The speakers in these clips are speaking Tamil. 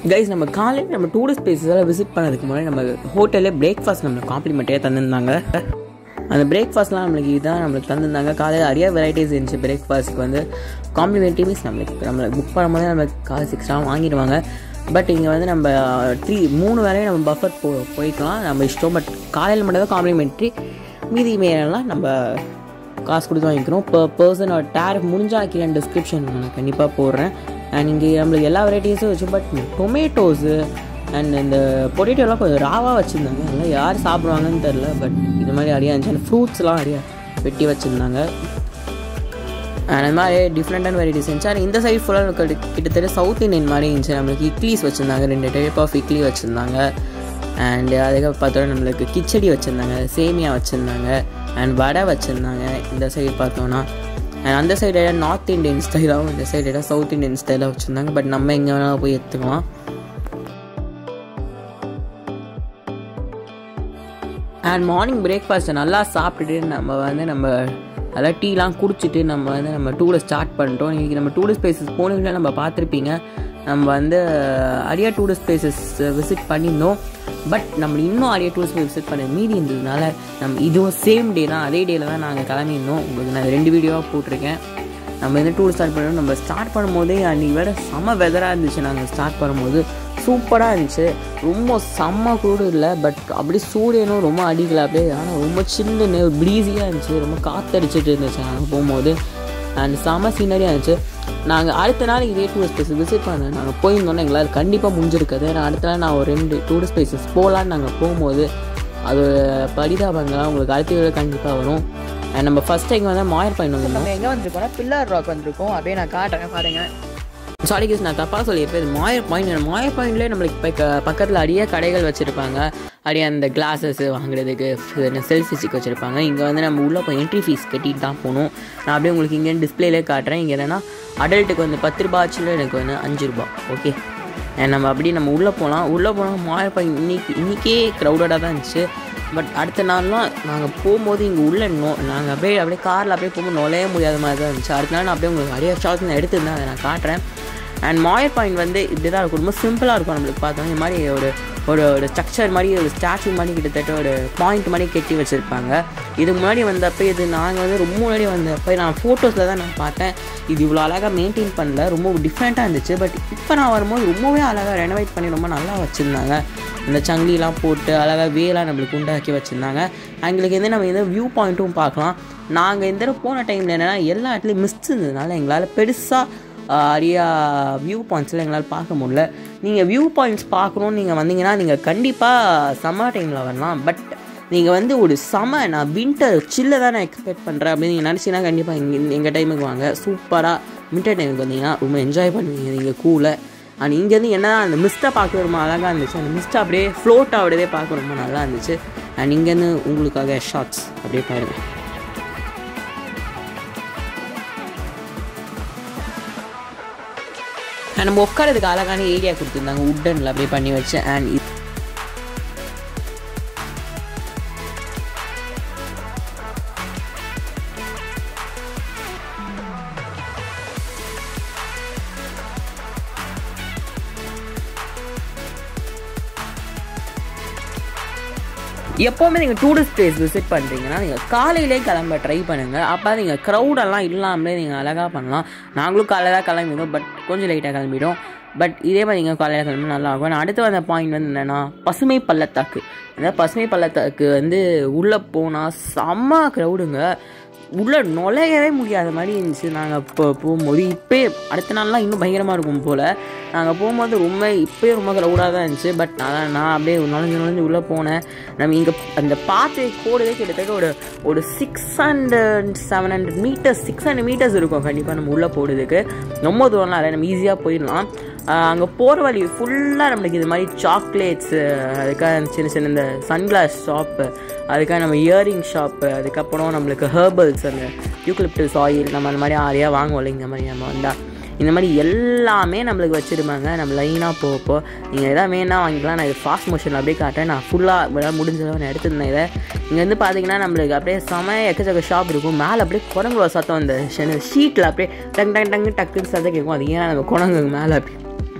கைஸ் நம்ம காலையில் நம்ம டூரிஸ்ட் பிளேஸஸ் விசிட் பண்ணதுக்கு முன்னாடி நம்ம ஹோட்டலில் பிரேக்ஃபாஸ்ட் நம்மளுக்கு காம்ப்ளிமெண்ட்டாக தந்திருந்தாங்க. அந்த பிரேக்ஃபாஸ்ட்லாம் நம்மளுக்கு இதுதான் நம்மளுக்கு தந்திருந்தாங்க. காலையில் நிறைய வெரைட்டிஸ் இருந்துச்சு. பிரேக்ஃபாஸ்ட்டுக்கு வந்து காம்ப்ளிமெண்ட்ரி மீன்ஸ் நம்மளை புக் பண்ணும்போது நம்மளுக்கு காசு எக்ஸ்ட்ரா வாங்கிடுவாங்க. பட் இங்கே வந்து நம்ம 3 வேலையும் நம்ம பஃபர் போய்க்கலாம் நம்ம இஷ்டம். பட் காலையில் மட்டும் தான் காம்ப்ளிமெண்ட்ரி, மீதி மேலாம் நம்ம காசு கொடுத்து வாங்கிக்கிறோம். இப்போ பர்சனோட டேரிஃப் முடிஞ்சால் கீழே டிஸ்கிரிப்ஷன் நான் கண்டிப்பாக போடுறேன். அண்ட் இங்கே நம்மளுக்கு எல்லா வெரைட்டிஸும் வச்சு, பட் டொமேட்டோஸு அண்ட் இந்த பொட்டேட்டோலாம் கொஞ்சம் ராவாக வச்சுருந்தாங்க. அதெல்லாம் யார் சாப்பிடுவாங்கன்னு தெரில. பட் இது மாதிரி நிறையா இருந்துச்சு. அந்த ஃப்ரூட்ஸ்லாம் நிறையா வெட்டி வச்சுருந்தாங்க. அந்த மாதிரி டிஃப்ரெண்ட்டான வெரைட்டிஸ் இருந்துச்சு. ஆனால் இந்த சைடு ஃபுல்லாக கிட்டத்தட்ட சவுத் இண்டியன் மாதிரி இருந்துச்சு. நம்மளுக்கு இட்லிஸ் வச்சுருந்தாங்க, 2 டைப் ஆஃப் இட்லி வச்சுருந்தாங்க. அண்ட் அதுக்கப்புறம் பார்த்தோன்னா நம்மளுக்கு கிச்சடி வச்சுருந்தாங்க, சேமியா வச்சுருந்தாங்க, அண்ட் வடை வச்சுருந்தாங்க. இந்த சைடு பார்த்தோன்னா அண்ட் அந்த சைடு நார்த் இண்டியன் ஸ்டைலாகவும், இந்த சைடு சவுத் இண்டியன் ஸ்டைலாக வச்சுருந்தாங்க. பட் நம்ம எங்கே வேணாலும் போய் எடுத்துக்கலாம். அண்ட் மார்னிங் பிரேக்ஃபாஸ்ட்டை நல்லா சாப்பிட்டுட்டு நம்ம நல்லா டீலாம் குடிச்சிட்டு நம்ம டூரை ஸ்டார்ட் பண்ணிட்டோம். இன்றைக்கி நம்ம டூரிஸ்ட் பிளேஸஸ் போனீங்கன்னா நம்ம பார்த்துருப்பீங்க. நம்ம நிறைய டூரிஸ்ட் பிளேஸஸ் விசிட் பண்ணியிருந்தோம். பட் நம்ம இன்னும் நிறைய டூரிஸ்ட் பிளேஸ் விசிட் பண்ண மீதி இருந்ததுனால இதுவும் சேம் டே தான், அதே டேயில் தான் நாங்கள் கிளம்பியிருந்தோம். உங்களுக்கு நான் 2 வீடியோவாக போட்டிருக்கேன். நம்ம டூர் ஸ்டார்ட் பண்ணோம். நம்ம ஸ்டார்ட் பண்ணும்போதே அன்றைக்கி வேறு செம்ம வெதராக இருந்துச்சு. நாங்கள் ஸ்டார்ட் பண்ணும்போது சூப்பராக இருந்துச்சு. ரொம்ப செம்ம கூட இல்லை, பட் அப்படி சூரியனும் ரொம்ப அடிக்கலை அப்படியே. ஆனால் ரொம்ப சில்லுன்னு ப்ரீஸியாக இருந்துச்சு. ரொம்ப காற்றடிச்சிட்டு இருந்துச்சு நாங்கள் போகும்போது. அண்ட் செம்ம சீனரியாக இருந்துச்சு. நாங்கள் அடுத்த நாள் இதே டூரிஸ்ட் பிளேஸஸ் விசிட் பண்ண நாங்கள் போயிருந்தோன்னா எங்களால் கண்டிப்பாக முடிஞ்சிருக்காது. ஏன்னா அடுத்த நாள் நான் ஒரு 2 டூரிஸ்ட் பிளேஸஸ் போகலான்னு நாங்கள் போகும்போது அது பரிதாபங்கள்லாம் உங்களுக்கு அடுத்த வீடியோ கண்டிப்பாக வரும். அண்ட் நம்ம ஃபஸ்ட் டைம் வந்து மாயர் பாயிண்ட் வந்து நம்ம எங்கே வந்திருக்கோம்னா பில்லர் ராக் வந்திருக்கோம். அப்படியே நான் காட்டுறேன் பாருங்க. சாரி கேஸ், நான் தப்பாக சொல்லியிருப்பேன். மாயர் பாயிண்ட்லேயே நம்மளுக்கு இப்போ பக்கத்தில் நிறைய கடைகள் வச்சுருப்பாங்க. அப்படியே அந்த கிளாஸஸ் வாங்குறதுக்கு செல்ஃபி ஸ்டிக் வச்சுருப்பாங்க. இங்கே வந்து நம்ம உள்ளே போய் என்ட்ரி ஃபீஸ் கட்டிட்டு தான் போகணும். நான் அப்படியே உங்களுக்கு இங்கே டிஸ்பிளேலே காட்டுறேன். இங்கே என்னென்னா அடல்ட்டுக்கு வந்து 10 ரூபா, சில்ட்ரனுக்கு வந்து 5 ரூபா. ஓகே, நம்ம உள்ளே போனால் மாயர் பாயிண்ட் இன்றைக்கே க்ரௌடடாக தான் இருந்துச்சு. பட் அடுத்த நாள்லாம் நாங்கள் போகும்போது இங்கே நாங்கள் அப்படியே காரில் அப்படியே போகும்போது நுழைய முடியாத மாதிரி தான் இருந்துச்சு. அடுத்த நாள் நான் அப்படியே உங்களுக்கு நிறைய ஷார்ட்ஸ் நான் எடுத்துருந்தேன், அதை நான் காட்டுறேன். அண்ட் மாயர் பாயிண்ட் வந்து இப்படி தான் இருக்கும். ரொம்ப சிம்பிளாக இருக்கும். நம்மளுக்கு பார்த்தோம் இந்த மாதிரி ஒரு ஸ்ட்ரக்சர் மாதிரி, ஒரு ஸ்டாச்சு மாதிரி, கிட்டத்தட்ட ஒரு பாயிண்ட் மாதிரி கட்டி வச்சுருப்பாங்க. இதுக்கு முன்னாடி வந்தப்போ நாங்கள் ரொம்ப முன்னாடி வந்தப்போ நான் ஃபோட்டோஸில் தான் நான் பார்த்தேன். இது இவ்வளோ அழகாக மெயின்டைன் பண்ணல, ரொம்ப டிஃப்ரெண்ட்டாக இருந்துச்சு. பட் இப்போ நான் வரும்போது ரொம்பவே அழகாக ரெனோவேட் பண்ணி ரொம்ப நல்லா வச்சுருந்தாங்க. இந்த சங்கிலாம் போட்டு அழகாக வேலாம் நம்மளுக்கு உண்டாக்கி வச்சுருந்தாங்க. எங்களுக்கு நம்ம வியூ பாயிண்ட்டும் பார்க்கலாம். நாங்கள் இந்த தடவை போன டைமில் என்னென்னா எல்லா இடத்துலையும் மிஸ்ட் இருந்ததுனால எங்களால் பெருசாக நிறையா வியூ பாயிண்ட்ஸில் எங்களால் பார்க்க முடியல. நீங்கள் வியூ பாயிண்ட்ஸ் பார்க்கணுன்னு நீங்கள் வந்தீங்கன்னா நீங்கள் கண்டிப்பாக சம்மர் டைமில் வரலாம். பட் நீங்கள் ஒரு நான் வின்டர் சில்லை தான் நான் எக்ஸ்பெக்ட் பண்ணுறேன் அப்படின்னு நீங்கள் நினச்சிங்கன்னா கண்டிப்பாக எங்கள் டைமுக்கு வாங்க. சூப்பராக வின்டர் டைமுக்கு வந்தீங்கன்னா ரொம்ப என்ஜாய் பண்ணுவீங்க நீங்கள் கூலை. அண்ட் இங்கேருந்து என்ன அந்த மிஸ்ட்டை பார்க்க ரொம்ப அழகாக இருந்துச்சு. அந்த மிஸ்ட்டை அப்படியே ஃப்ளோட் ஆகிறதே பார்க்க ரொம்ப நல்லா இருந்துச்சு. அண்ட் இங்கேருந்து உங்களுக்காக ஷார்ட்ஸ் அப்படியே பாருங்கள். நம்ம உட்காரதுக்கு அழகான ஏரியா கொடுத்துருந்தாங்க, உட்டனில் அப்படியே பண்ணி வச்சு. அண்ட் எப்போவுமே நீங்கள் டூரிஸ்ட் பிளேஸ் விசிட் பண்ணுறீங்கன்னா நீங்கள் காலையிலே கிளம்ப ட்ரை பண்ணுங்கள். அப்போ நீங்கள் க்ரௌடெல்லாம் இல்லாமலே நீங்கள் அழகாக பண்ணலாம். நாங்களும் காலையில் தான் கிளம்பிடுவோம், பட் கொஞ்சம் லைட்டாக கிளம்பிடும். பட் இதே மாதிரி நீங்கள் காலையில் கிளம்பி நல்லாயிருக்கும். நான் அடுத்து வந்த பாயிண்ட் என்னென்னா பசுமை பள்ளத்தாக்கு. இந்த பசுமை பள்ளத்தாக்கு உள்ளே போனால் செம்ம க்ரௌடுங்க. உள்ளே நுழையவே முடியாத மாதிரி இருந்துச்சு. நாங்கள் இப்போ போகும்போது அடுத்த நாள்லாம் இன்னும் பயங்கரமாக இருக்கும் போல். நாங்கள் போகும்போது ரொம்ப க்ரௌடாக தான் இருந்துச்சு. பட் நான் அப்படியே நுழைஞ்சு உள்ளே போனேன். நம்ம இங்கே அந்த பாத்தை கோடுதே கிட்டத்தட்ட ஒரு 600 மீட்டர்ஸ் 600 மீட்டர்ஸ் இருக்கும் கண்டிப்பாக நம்ம உள்ளே போடுறதுக்கு. ரொம்ப தூரம்லாம் இல்லை, நம்ம ஈஸியாக போயிடலாம். அங்கே போகிற வழி ஃபுல்லாக நம்மளுக்கு இது மாதிரி சாக்லேட்ஸு, அதுக்காக சின்ன இந்த சன்கிளாஸ் ஷாப்பு, அதுக்காக நம்ம இயரிங் ஷாப்பு, அதுக்கப்புறம் நம்மளுக்கு ஹெர்பல்ஸ், அந்த யூக்கலிப்டஸ் ஆயில் நம்ம அந்த மாதிரி ஆரியாக வாங்குவோம். இந்த மாதிரி நம்ம வந்தால் இந்த மாதிரி எல்லாமே நம்மளுக்கு வச்சுருப்பாங்க. நம்ம லைனாக போகப்போ நீங்கள் எதாவது வேணால் வாங்கிக்கலாம். நான் இது ஃபாஸ்ட் மோஷனில் அப்படியே காட்டுறேன். நான் ஃபுல்லாக முடிஞ்சளவு நான் எடுத்துருந்தேன். இதை இங்கே பார்த்தீங்கன்னா நம்மளுக்கு அப்படியே எக்கச்சக்க ஷாப் இருக்கும். மேலே அப்படியே குரங்குல சத்தம், அந்த ஷீட்டில் அப்படியே டங்குன்னு சத்தம் கேட்கும். அது ஏன்னா நம்ம குரங்கு மேலே அப்படி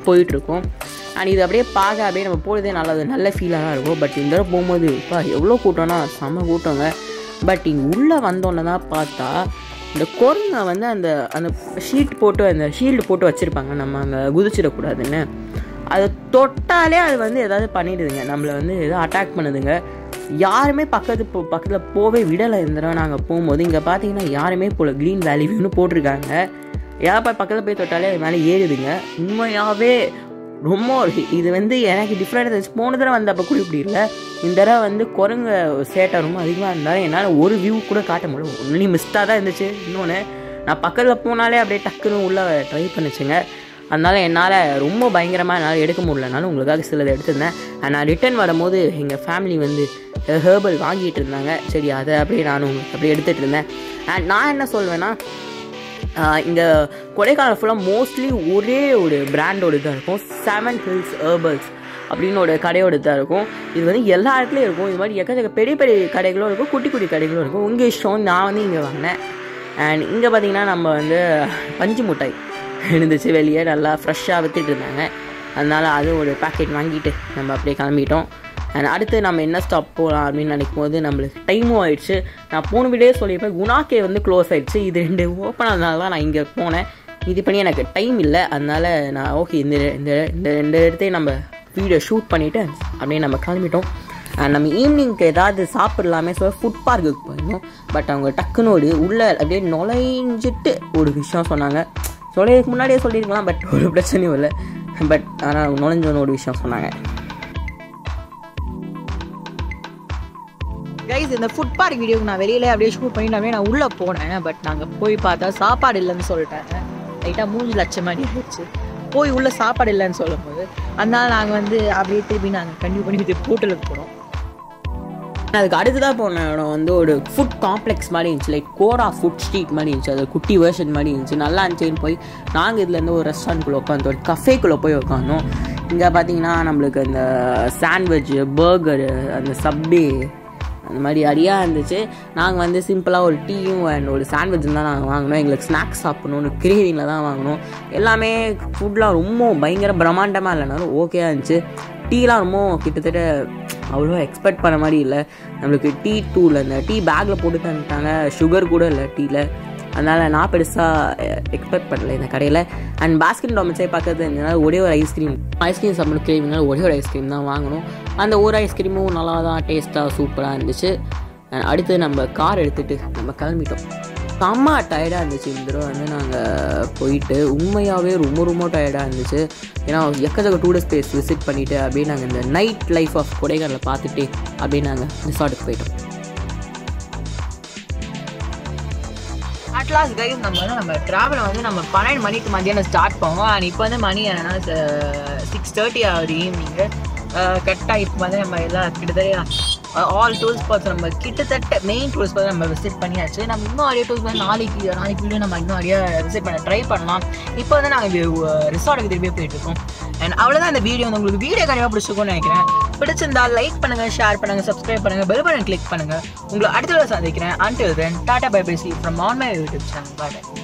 போயிட்டுருக்கோம். அண்ட் இது அப்படியே பார்க்க அப்படியே நம்ம போகிறதே நல்ல ஃபீலாக தான் இருக்கும். பட் இந்த தடவை போகும்போது இப்போ எவ்வளோ கூட்டம்னா செம்ம கூட்டங்க. பட் இங்கே உள்ளே வந்தோன்னே தான் பார்த்தா இந்த குரங்கை வந்து அந்த அந்த ஷீல்டு போட்டு வச்சுருப்பாங்க, நம்ம அங்கே குதிச்சிடக்கூடாதுன்னு. அதை தொட்டாலே அது வந்து எதாவது பண்ணிடுதுங்க, நம்மளை வந்து எதாவது அட்டாக் பண்ணுதுங்க. யாருமே பக்கத்தில் போவே விடலை. இந்த தடவை நாங்கள் போகும்போது இங்கே பார்த்தீங்கன்னா யாருமே போல க்ரீன் வேலி வியூன்னு போட்டிருக்காங்க. பக்கத்தில் போய் தொட்டாலே அது மேலே ஏறுதுங்க. உண்மையாகவே ரொம்ப இது வந்து எனக்கு டிஃப்ரெண்ட் இருந்துச்சு. போன தடவை வந்தப்போ கூட இப்படி இல்லை. இந்த தடவை வந்து குரங்கு சேட்டை ரொம்ப அதிகமாக இருந்தாலும் என்னால் ஒரு வியூ கூட காட்ட முடியல. ஒன்லி மிஸ்டாக தான் இருந்துச்சு. இன்னொன்று நான் பக்கத்தில் போனாலே அப்படியே டக்குன்னு உள்ளே ட்ரை பண்ணிச்சுங்க. அதனால் என்னால் ரொம்ப பயங்கரமாக என்னால் எடுக்க முடியலனாலும் உங்களுக்காக சிலதை எடுத்திருந்தேன். நான் ரிட்டர்ன் வரும்போது எங்கள் ஃபேமிலி வந்து ஹெர்பல் வாங்கிட்டு இருந்தாங்க. சரி, அதை அப்படியே நானும் அப்படியே எடுத்துகிட்டு இருந்தேன். அண்ட் நான் என்ன சொல்வேன்னா, இங்கே கொடைக்கானல் ஃபுல்லாக மோஸ்ட்லி ஒரே ஒரு பிராண்டோடு தான் இருக்கும். 7 Hills ஹெர்பல்ஸ் அப்படின்னு ஒரு கடையோடு தான் இருக்கும். இது வந்து எல்லா இடத்துலையும் இருக்கும். இது மாதிரி எக்கச்சக்க பெரிய பெரிய கடைகளும் இருக்கும், குட்டி குட்டி கடைகளும் இருக்கும். உங்கள் இஷ்டம். நான் வந்து இங்கே வாங்கினேன். அண்ட் இங்கே பார்த்தீங்கன்னா நம்ம வந்து பஞ்சு மிட்டாய் இருந்துச்சு, வெளியே நல்லா ஃப்ரெஷ்ஷாக விற்றுட்டு இருந்தாங்க. அதனால் அது ஒரு பேக்கெட் வாங்கிட்டு நம்ம அப்படியே கிளம்பிட்டோம். அண்ட் அடுத்து நம்ம என்ன ஸ்டாப் போகலாம் அப்படின்னு நினைக்கும் போது நம்மளுக்கு டைமும் ஆயிடுச்சு. நான் போன வீடியோ சொல்லியிருப்பேன், குணாக்கே வந்து க்ளோஸ் ஆகிடுச்சு. இது 2 ஓப்பன் ஆனதுனால தான் நான் இங்கே போனேன். இது பண்ணி எனக்கு டைம் இல்லை. அதனால் நான் ஓகே இந்த 2 இடத்தையும் நம்ம வீடியோ ஷூட் பண்ணிவிட்டு அப்படியே நம்ம கிளம்பிட்டோம். நம்ம ஈவினிங்க்கு ஏதாவது சாப்பிட்லாமே ஃபுட் பார்க்குக்கு போயிருந்தோம். பட் அவங்க டக்குன்னு ஒரு உள்ளே அப்படியே நுழைஞ்சிட்டு ஒரு விஷயம் சொன்னாங்க. சொல்லியதுக்கு முன்னாடியே சொல்லியிருக்கலாம், பட் ஒரு பிரச்சனையும் இல்லை. பட் ஆனால் அவங்க நுழைஞ்சோன்னு ஒரு விஷயம் சொன்னாங்க. கைஸ், இந்த ஃபுட் பார்க் வீடியோக்கு நான் வெளியில அப்படியே ஷூட் பண்ணிட்டு அப்படியே நான் உள்ளே போனேன். பட் நாங்கள் போய் பார்த்தா சாப்பாடு இல்லைன்னு சொல்லிட்டாங்க. லைட்டாக 3 லட்சம் மாதிரி ஆயிடுச்சு போய் உள்ள சாப்பாடு இல்லைன்னு சொல்லும் போது. அதனால நாங்கள் வந்து அப்படியே திருப்பி நாங்கள் கண்டினியூ பண்ணி ஹோட்டலுக்கு போனோம். அதுக்கு அடுத்ததாக போன இடம் வந்து ஒரு ஃபுட் காம்ப்ளெக்ஸ் மாதிரி இருந்துச்சு. லைக் கோரா ஃபுட் ஸ்ட்ரீட் மாதிரி இருந்துச்சு. அது குட்டி வேர்ஷன் மாதிரி இருந்துச்சு, நல்லா இருந்துச்சுன்னு போய் நாங்கள் இதுலேருந்து ஒரு ரெஸ்டாரண்ட்குள்ளே உட்காந்து ஒரு கஃபேக்குள்ளே போய் உட்காந்தோம். இங்கே பார்த்தீங்கன்னா நம்மளுக்கு அந்த சாண்ட்விட்சு, பர்கரு, அந்த சப்வே அந்த மாதிரி நிறையா இருந்துச்சு. நாங்கள் வந்து சிம்பிளாக ஒரு டீயும் அண்ட் ஒரு சாண்ட்விட்சும் தான் நாங்கள் வாங்கினோம். எங்களுக்கு ஸ்நாக்ஸ் சாப்பிட்ணுன்னு கிரேவிங்கில் தான் வாங்கினோம். எல்லாமே ஃபுட்லாம் ரொம்ப பயங்கர பிரம்மாண்டமாக இல்லைனாலும் ஓகேயாக இருந்துச்சு. டீலாம் ரொம்ப கிட்டத்தட்ட அவ்வளோ எக்ஸ்பெக்ட் பண்ண மாதிரி இல்லை. நம்மளுக்கு டீ தூள் அந்த டீ பேக்கில் போட்டு தந்துட்டாங்க, சுகர் கூட இல்லை டீயில். அதனால் நான் பெருசாக எக்ஸ்பெக்ட் பண்ணலை இந்த கடையில். அண்ட் பாஸ்கின் ராபின்ஸே பக்கத்தில் இருந்ததுனால ஒரே ஒரு ஐஸ்கிரீம் சாப்பிட கிரேவிங்னால ஒரே ஒரு ஐஸ்கிரீம் தான் வாங்கணும். அந்த ஒரு ஐஸ்கிரீமும் நல்லா தான் டேஸ்ட்டாக சூப்பராக இருந்துச்சு. அடுத்து நம்ம கார் எடுத்துகிட்டு நம்ம கிளம்பிட்டோம். செம்ம டயர்டாக இருந்துச்சு இந்த தடவை வந்து நாங்கள் போயிட்டு. உண்மையாகவே ரொம்ப ரொம்ப டயர்டாக இருந்துச்சு. ஏன்னா எக்கச்சக்க டூரிஸ்ட் பிளேஸ் விசிட் பண்ணிவிட்டு அப்படியே நாங்கள் இந்த நைட் லைஃப் ஆஃப் கொடைக்கானலை பார்த்துட்டு அப்படியே நாங்கள் ரிசார்ட்டுக்கு போயிட்டோம். அட்லாஸ் கைஸ், நம்ம ட்ராவலை வந்து நம்ம 12 மணிக்கு மதியானம் ஸ்டார்ட் பண்ணுவோம். அண்ட் இப்போ வந்து மணி என்னன்னா 6:30 ஆகுது ஈவினிங்கு. கரெக்டாக இப்போ வந்து நம்ம எல்லாம் கிட்டத்தட்ட ஆல் டூரிஸ்ட் ஸ்பாட்ஸ் நம்ம கிட்டத்தட்ட மெயின் டூரிஸ்ட் ஸ்பாட்ஸ் நம்ம விசிட் பண்ணியாச்சு. நம்ம இன்னும் நிறைய டூரிஸ்ட் ஸ்பாட் நாளைக்கு வீடியோ நம்ம இன்னும் நிறைய விசிட் பண்ண ட்ரை பண்ணலாம். இப்போ வந்து நாங்கள் ரிசார்ட்டுக்கு திரும்பியே போயிட்டுருக்கோம். அண்ட் அவ்வளோதான் இந்த வீடியோ வந்து உங்களுக்கு வீடியோ கண்டிப்பாக பிடிச்சிருக்கும்னு நினைக்கிறேன். பிடிச்சிருந்தா லைக் பண்ணுங்கள், ஷேர் பண்ணுங்கள், சப்ஸ்கிரைப் பண்ணுங்கள், பெல் பட்டன் கிளிக் பண்ணுங்கள். உங்களை அடுத்த சந்திக்கிறேன். Until then, Tata bye bye, see you from on my YouTube channel. Bye.